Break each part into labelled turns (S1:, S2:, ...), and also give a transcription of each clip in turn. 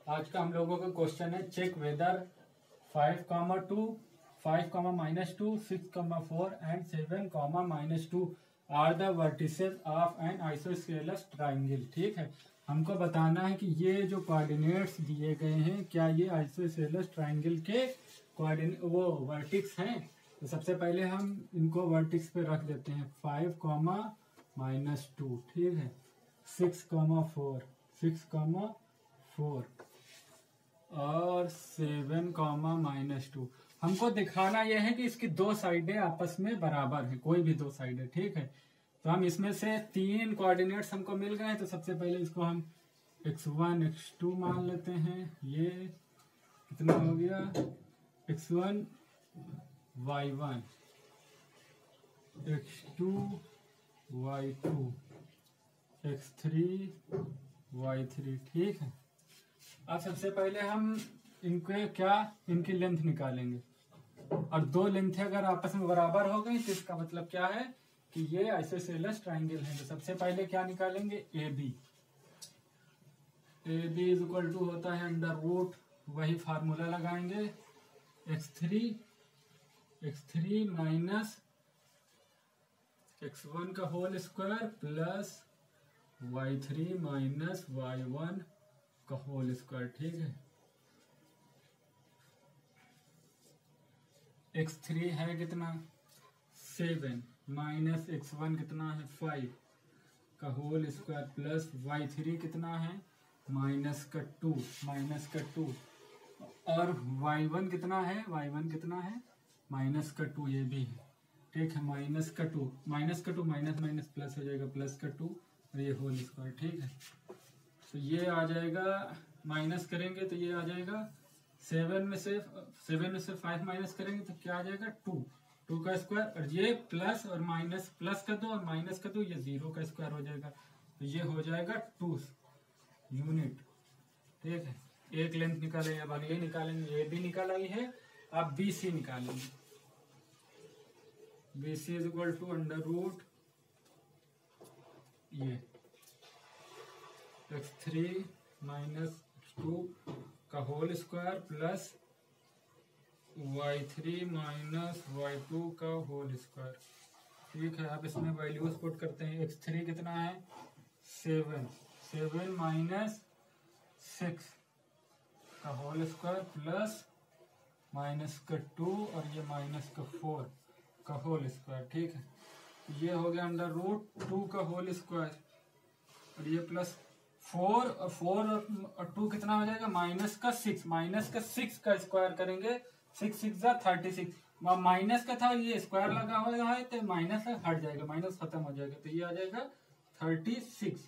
S1: आज का हम लोगों का क्वेश्चन है check whether 5,2, 5,-2, 6,4 and 7,-2 are the vertices of an isosceles triangle. ठीक है, हमको बताना है कि ये जो कोऑर्डिनेट्स दिए गए हैं क्या ये आइसोस्केलस ट्राइंगल के वो वर्टिक्स हैं। तो सबसे पहले हम इनको वर्टिक्स पे रख देते हैं 5,-2, ठीक है, 6,4, 6,4 और 7,-2। हमको दिखाना यह है कि इसकी दो साइडें आपस में बराबर है, कोई भी दो साइडें। ठीक है, तो हम इसमें से तीन कोऑर्डिनेट्स हमको मिल गए हैं। तो सबसे पहले इसको हम x1 x2 मान लेते हैं। ये कितना हो गया, x1 y1, x2 y2, x3 y3। ठीक है, अब सबसे पहले हम इनकी लेंथ निकालेंगे और दो लेंथ अगर आपस में बराबर हो गई तो इसका मतलब क्या है कि ये आइसोसेलेस ट्राइंगल है। तो सबसे पहले क्या निकालेंगे, A B is equal to होता है अंडर रूट, वही फार्मूला लगाएंगे, x3 माइनस x1 का whole square plus y3 minus y1 का होल स्क्वायर। ठीक है, x3 है कितना 7 माइनस x1 कितना है 5 का होल स्क्वायर प्लस y3 कितना है माइनस का 2 और y1 कितना है माइनस का 2, ये भी है। ठीक है, माइनस का 2 माइनस माइनस प्लस हो जाएगा, प्लस का 2 और ये होल स्क्वायर। ठीक है, तो ये आ जाएगा, माइनस करेंगे तो ये आ जाएगा 7 में से 5 माइनस करेंगे तो क्या आ जाएगा 2 का स्क्वायर, और ये प्लस और माइनस, प्लस का 2 और माइनस का 2, ये 0 का स्क्वायर हो जाएगा। तो ये हो जाएगा 2 यूनिट। ठीक है, एक लेंथ निकालेंगे, अब अगले निकालेंगे। ए बी निकाला ही है, अब बी सी निकालेंगे। B C is equal to under root ये x3 माइनस x2 का whole square plus y3 minus y2 का होल स्क्वायर। ठीक है, अब इसमें वैल्यूज पुट करते हैं। x3 कितना है 7 माइनस 6 का होल स्क्वायर प्लस माइनस का 2 और ये माइनस का 4 का होल स्क्वायर। ठीक है, ये हो गया अंडर रूट 2 का होल स्क्वायर और ये प्लस 4 और 2 कितना हो जाएगा माइनस का 6 का स्क्वायर करेंगे, 6 जा 36, माइनस का था ये स्क्वायर लगा हुआ है तो माइनस हट जाएगा, माइनस खत्म हो जाएगा, तो ये आ जाएगा 36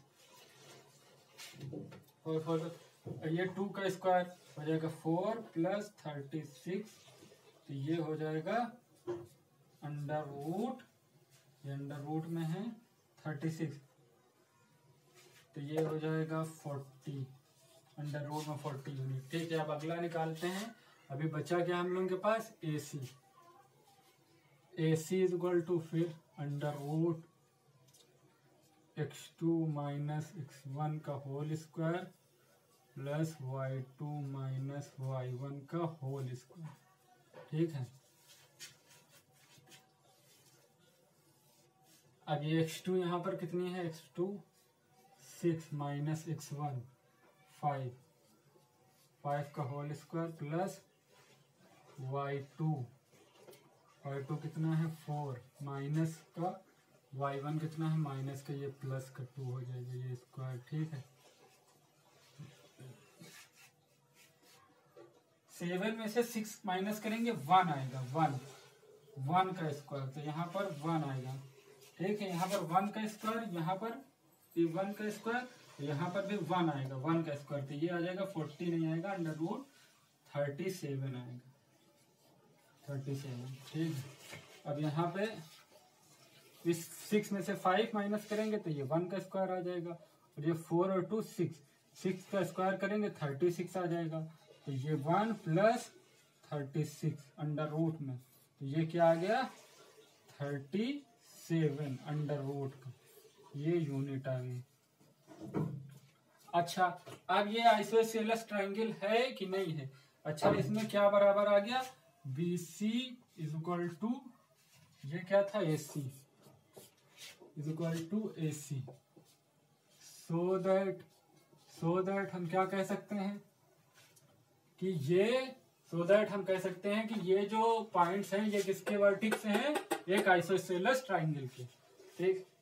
S1: और ये 2 का स्क्वायर हो जाएगा 4 प्लस 36, तो ये हो जाएगा अंडर रूट, ये अंडर रूट में है 36, तो ये हो जाएगा 40, अंडर रूट में 40 यूनिट। ठीक है, अब अगला निकालते हैं। अभी बचा क्या हम लोगों के पास, A C is equal to फिर under root x2 minus x1 का whole square plus y2 minus y1 का होल स्क्वायर। ठीक है, अब ये x2 यहाँ पर कितनी है, x2 6 माइनस x1 5 का होल स्क्वायर प्लस y2 कितना है 4 माइनस का y1 कितना है माइनस का, ये प्लस का 2 हो जाएगा, ये स्क्वायर। ठीक है, 7 में से 6 माइनस करेंगे 1 आएगा, 1 का स्क्वायर, तो यहाँ पर 1 आएगा। ठीक है, यहाँ पर 1 का स्क्वायर, यहाँ पर 1 का स्क्वायर, यहाँ पर भी 1 आएगा, 1 का स्क्वायर, तो ये आ जाएगा 40 नहीं आएगा, अंडर रूट 37 आएगा, 37। ठीक है, अब यहाँ पे इस 6 में से 5 माइनस करेंगे तो ये 1 का स्क्वायर आ जाएगा, और ये 4 और 2 6 का स्क्वायर करेंगे 36 आ जाएगा, तो ये 1 प्लस 36 अंडर रूट में, तो ये क्या आ गया 37 अंडर रूट का, ये यूनिट आ गई। अच्छा, अब ये आइसोसेलेस ट्रायंगल है कि नहीं है? अच्छा, इसमें क्या बराबर आ गया? BC इज इक्वल टू, ये क्या था, AC is equal to AC। So that हम क्या कह सकते हैं कि हम कह सकते हैं कि ये जो पॉइंट्स हैं ये किसके वर्टिक्स हैं? एक आइसोसेलेस ट्रायंगल के। ठीक,